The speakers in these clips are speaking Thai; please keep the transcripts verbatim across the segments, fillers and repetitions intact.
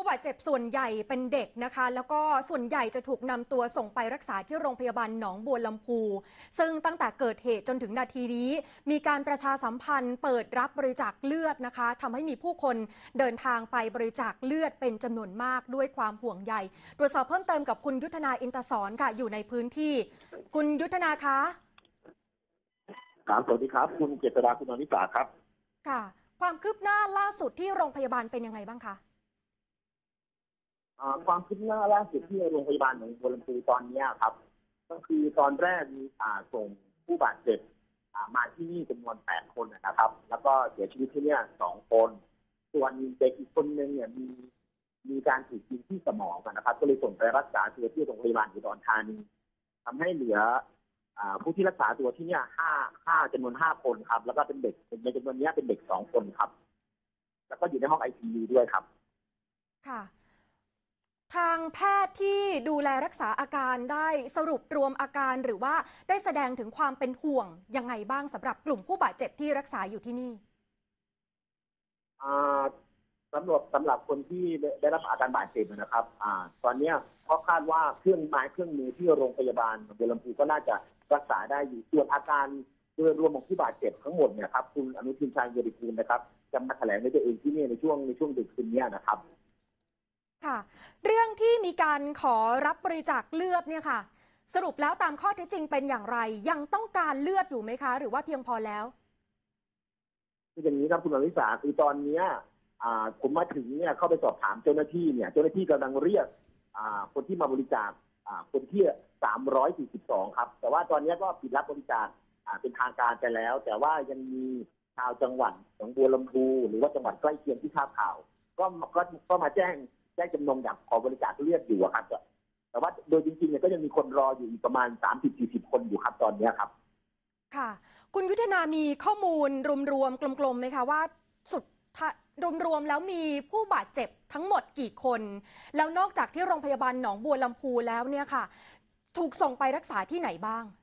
ผู้บาดเจ็บส่วนใหญ่เป็นเด็กนะคะแล้วก็ส่วนใหญ่จะถูกนำตัวส่งไปรักษาที่โรงพยาบาลหนองบัวลำพูซึ่งตั้งแต่เกิดเหตุจนถึงนาทีนี้มีการประชาสัมพันธ์เปิดรับบริจาคเลือดนะคะทำให้มีผู้คนเดินทางไปบริจาคเลือดเป็นจำนวนมากด้วยความห่วงใยตรวจสอบเพิ่มเติมกับคุณยุทธนาอินทศรค่ะอยู่ในพื้นที่คุณยุทธนาคะครับสวัสดีครับคุณเจษฎาคุณอนิสาครับค่ะความคืบหน้าล่าสุดที่โรงพยาบาลเป็นยังไงบ้างคะความคืบหน้าล่าสุดที่โรงพยาบาลหนองบัวลำพูตอนนี้ครับก็คือตอนแรกมีส่งผู้บาดเจ็บมาที่นี่จำนวนแปดคนนะครับแล้วก็เสียชีวิตที่นี่สองคนส่วนเด็กอีกคนนึงเนี่ยมีมีการถูกยิงที่สมองนะครับก็เลยส่งไปรักษาตัวที่โรงพยาบาลอุดรธานีทำให้เหลือผู้ที่รักษาตัวที่นี่ห้าห้าจำนวนห้าคนครับแล้วก็เป็นเด็กในจำนวนนี้เป็นเด็กสองคนครับแล้วก็อยู่ในห้องไอซียูด้วยครับค่ะทางแพทย์ที่ดูแลรักษาอาการได้สรุปรวมอาการหรือว่าได้แสดงถึงความเป็นห่วงยังไงบ้างสำหรับกลุ่มผู้บาดเจ็บที่รักษาอยู่ที่นี่สำหรับสำหรับคนที่ได้รับอาการบาดเจ็บนะครับอ่าตอนนี้เขาคาดว่าเครื่องไม้เครื่องมือที่โรงพยาบาลหนองบัวลำพูก็น่าจะรักษาได้อยู่ส่วนอาการโดยรวมของผู้บาดเจ็บทั้งหมดเนี่ยครับคุณอนุทินชาญวีรกูลนะครับจะมาแถลงในตัวเองที่นี่ในช่วงในช่วงดึกคืนนี้นะครับค่ะเรื่องที่มีการขอรับบริจาคเลือดเนี่ยค่ะสรุปแล้วตามข้อเท็จจริงเป็นอย่างไรยังต้องการเลือดอยู่ไหมคะหรือว่าเพียงพอแล้วคืออย่างนี้ครับคุณอนิสาคือตอนนี้ผมมาถึงเนี่ยเข้าไปสอบถามเจ้าหน้าที่เนี่ยเจ้าหน้าที่กำลังเรียกคนที่มาบริจาคคนที่สามร้อยสี่สิบสองครับแต่ว่าตอนนี้ก็ปิดรับบริจาคเป็นทางการไปแล้วแต่ว่ายังมีชาวจังหวัดหนองบัวลำพูหรือว่าจังหวัดใกล้เคียงที่ทราบข่าวก็ก็ก็มาแจ้งแจ้งจำนงอยากขอบริจาคเลือดอยู่ครับแต่ว่าโดยจริงๆเนี่ยก็ยังมีคนรออยู่ประมาณ สามสิบถึงสี่สิบ คนอยู่ครับตอนนี้ครับค่ะคุณยุทธนามีข้อมูลรวมๆกลมๆไหมคะว่าสุดรวมๆแล้วมีผู้บาดเจ็บทั้งหมดกี่คนแล้วนอกจากที่โรงพยาบาลหนองบัวลำพูแล้วเนี่ยค่ะถูกส่งไปรักษาที่ไหนบ้าง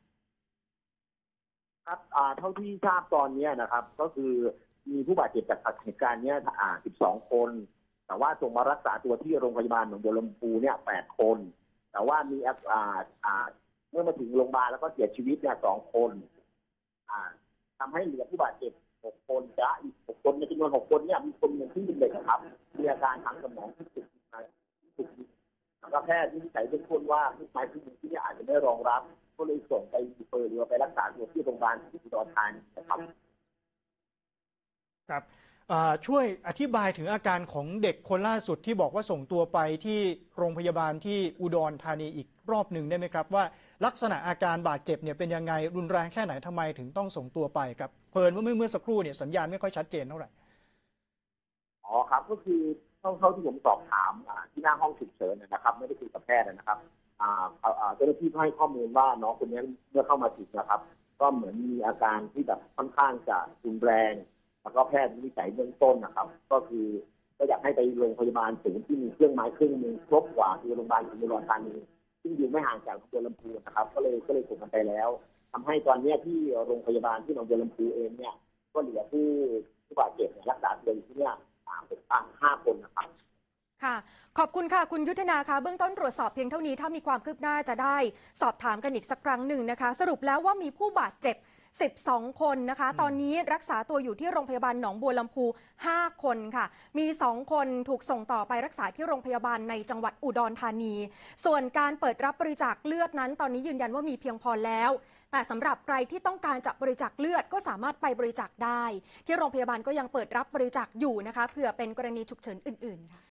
ครับเท่าที่ทราบตอนนี้นะครับก็คือมีผู้บาดเจ็บจากเหตุการณ์นี้สิบสองคนแต่ว่าส่งมารักษาตัวที่โรงพยาบาลหนองบัวลำพูเนี่ยแปดคนแต่ว่ามีเมื่อมาถึงโรงพยาบาลแล้วก็เสียชีวิตเนี่ยสองคนทำให้เหลือผู้บาดเจ็บหกคนจะอีกหกคนในจำนวนหกคนเนี่ยมีคนหนึ่งที่เป็นเด็กครับมีอาการทางสมองที่สุดสุดแล้วก็แพทย์ที่วิจัยเบื้องต้นว่าผู้ชายที่ที่นี่อาจจะไม่รองรับก็เลยส่งไปเปิดหรือไปรักษาตัวที่โรงพยาบาลที่อุดรธานีนะครับครับช่วยอธิบายถึงอาการของเด็กคนล่าสุดที่บอกว่าส่งตัวไปที่โรงพยาบาลที่อุดรธานีอีกรอบหนึ่งได้ไหมครับว่าลักษณะอาการบาดเจ็บเนี่ยเป็นยังไงรุนแรงแค่ไหนทำไมถึงต้องส่งตัวไปครับเพลินว่าเมื่อเมื่อสักครู่เนี่ยสัญญาณไม่ค่อยชัดเจนเท่าไหร่อ๋อครับก็คือเท่าเท่าที่ผมสอบถามที่หน้าห้องฉุกเฉินนะครับไม่ได้คุยกับแพทย์นะครับเจ้าหน้าที่ให้ข้อมูลว่าน้องคนนี้เมื่อเข้ามาถึงนะครับก็เหมือนมีอาการที่แบบค่อนข้างจะรุนแรงแล้วก็แพทย์วิจัยเบื้องต้นนะครับก็คือก็อยากให้ไปโรงพยาบาลศูนย์ที่มีเครื่องไม้เครื่องมือครบกว่าคือโรงพยาบาลอุดรธานีซึ่งอยู่ไม่ห่างจากหนองบัวลำพูนะครับก็เลยก็เลยส่งกันไปแล้วทำให้ตอนนี้ที่โรงพยาบาลที่หนองบัวลำพูเองเนี่ยก็เหลือผู้ผู้บาดเจ็บรักษาตัวอยู่ที่เนี่ยสามเป็นตั้งห้าคนนะครับค่ะขอบคุณค่ะคุณยุทธนาคะเบื้องต้นตรวจสอบเพียงเท่านี้ถ้ามีความคืบหน้าจะได้สอบถามกันอีกสักครั้งหนึ่งนะคะสรุปแล้วว่ามีผู้บาดเจ็บสิบสองคนนะคะตอนนี้รักษาตัวอยู่ที่โรงพยาบาลหนองบัวลำพูห้าคนค่ะมีสองคนถูกส่งต่อไปรักษาที่โรงพยาบาลในจังหวัดอุดรธานีส่วนการเปิดรับบริจาคเลือดนั้นตอนนี้ยืนยันว่ามีเพียงพอแล้วแต่สำหรับใครที่ต้องการจะบริจาคเลือดก็สามารถไปบริจาคได้ที่โรงพยาบาลก็ยังเปิดรับบริจาคอยู่นะคะเผื่อเป็นกรณีฉุกเฉินอื่นๆค่ะ